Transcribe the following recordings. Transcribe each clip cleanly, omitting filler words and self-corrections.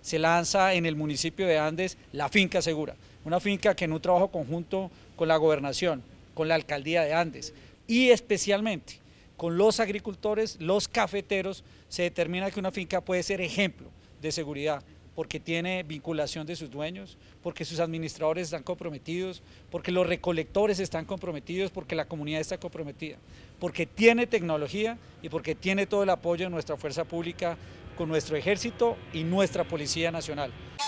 se lanza en el municipio de Andes la Finca Segura, una finca que en un trabajo conjunto con la gobernación, con la alcaldía de Andes y especialmente con los agricultores, los cafeteros, se determina que una finca puede ser ejemplo de seguridad, porque tiene vinculación de sus dueños, porque sus administradores están comprometidos, porque los recolectores están comprometidos, porque la comunidad está comprometida, porque tiene tecnología y porque tiene todo el apoyo de nuestra fuerza pública con nuestro ejército y nuestra Policía Nacional.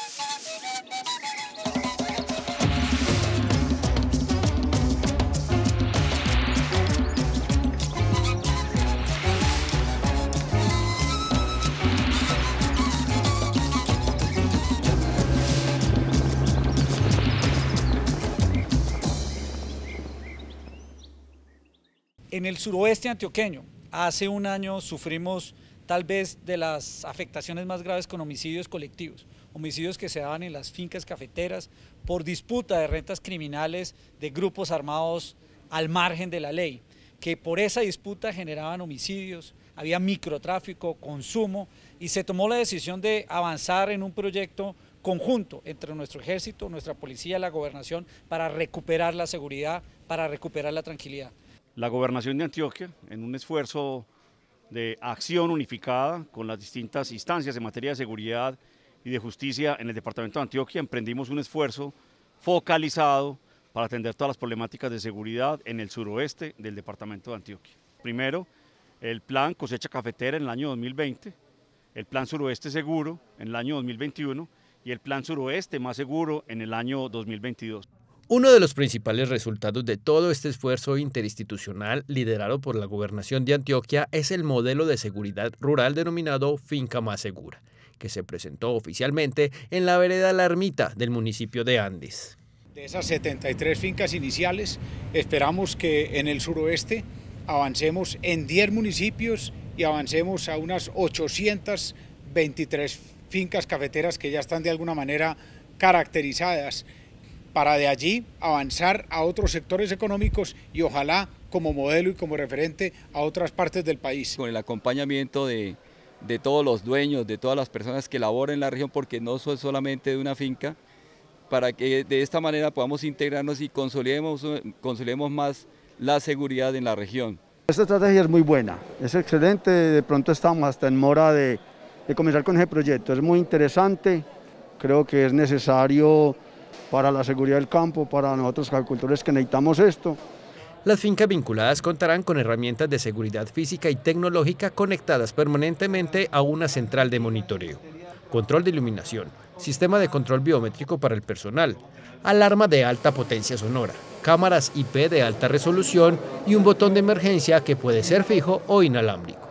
En el suroeste antioqueño, hace un año sufrimos tal vez de las afectaciones más graves con homicidios colectivos, homicidios que se daban en las fincas cafeteras por disputa de rentas criminales de grupos armados al margen de la ley, que por esa disputa generaban homicidios, había microtráfico, consumo, y se tomó la decisión de avanzar en un proyecto conjunto entre nuestro ejército, nuestra policía, la gobernación, para recuperar la seguridad, para recuperar la tranquilidad. La Gobernación de Antioquia, en un esfuerzo de acción unificada con las distintas instancias en materia de seguridad y de justicia en el departamento de Antioquia, emprendimos un esfuerzo focalizado para atender todas las problemáticas de seguridad en el suroeste del departamento de Antioquia. Primero, el plan Cosecha Cafetera en el año 2020, el plan Suroeste Seguro en el año 2021 y el plan Suroeste Más Seguro en el año 2022. Uno de los principales resultados de todo este esfuerzo interinstitucional liderado por la Gobernación de Antioquia es el modelo de seguridad rural denominado Finca Más Segura, que se presentó oficialmente en la vereda La Ermita del municipio de Andes. De esas 73 fincas iniciales, esperamos que en el suroeste avancemos en 10 municipios y avancemos a unas 823 fincas cafeteras que ya están de alguna manera caracterizadas, para de allí avanzar a otros sectores económicos y ojalá como modelo y como referente a otras partes del país. Con el acompañamiento de todos los dueños, de todas las personas que laboran en la región, porque no soy solamente de una finca, para que de esta manera podamos integrarnos y consolidemos más la seguridad en la región. Esta estrategia es muy buena, es excelente, de pronto estamos hasta en mora de comenzar con ese proyecto, es muy interesante, creo que es necesario para la seguridad del campo, para nosotros agricultores que necesitamos esto. Las fincas vinculadas contarán con herramientas de seguridad física y tecnológica conectadas permanentemente a una central de monitoreo, control de iluminación, sistema de control biométrico para el personal, alarma de alta potencia sonora, cámaras IP de alta resolución y un botón de emergencia que puede ser fijo o inalámbrico.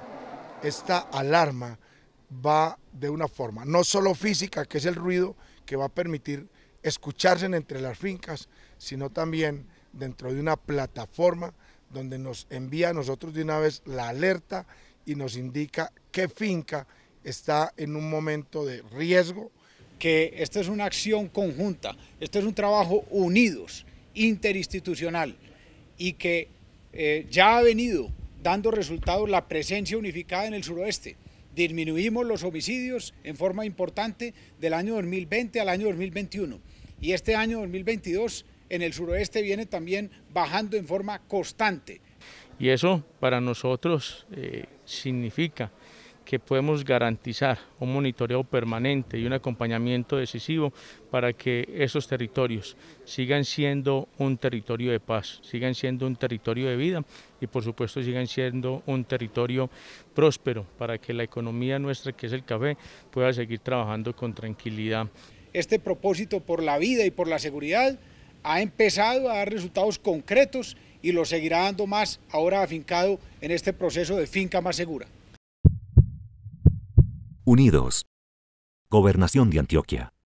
Esta alarma va de una forma, no solo física, que es el ruido que va a permitir escucharse entre las fincas, sino también dentro de una plataforma donde nos envía a nosotros de una vez la alerta y nos indica qué finca está en un momento de riesgo. Que esta es una acción conjunta, este es un trabajo unidos, interinstitucional, y que ya ha venido dando resultados la presencia unificada en el suroeste. Disminuimos los homicidios en forma importante del año 2020 al año 2021 y este año 2022 en el suroeste viene también bajando en forma constante. Y eso para nosotros significa que podemos garantizar un monitoreo permanente y un acompañamiento decisivo para que esos territorios sigan siendo un territorio de paz, sigan siendo un territorio de vida y por supuesto sigan siendo un territorio próspero para que la economía nuestra, que es el café, pueda seguir trabajando con tranquilidad. Este propósito por la vida y por la seguridad ha empezado a dar resultados concretos y lo seguirá dando más ahora afincado en este proceso de Finca Más Segura. Unidos. Gobernación de Antioquia.